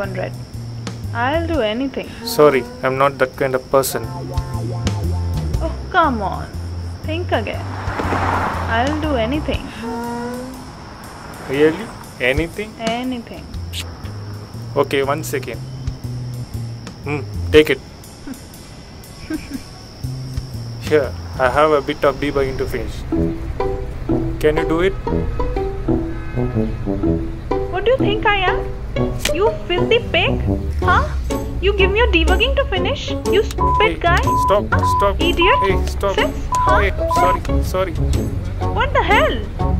100. I'll do anything. Sorry, I'm not that kind of person. Oh, come on. Think again. I'll do anything. Really? Anything? Anything. Okay, 1 second. Take it. Here, I have a bit of debugging to finish. Can you do it? What do you think I am? You filthy pig? Huh? You give me your debugging to finish? You stupid guy? Stop. Idiot? Hey, stop. Sis? Huh? Hey, sorry. What the hell?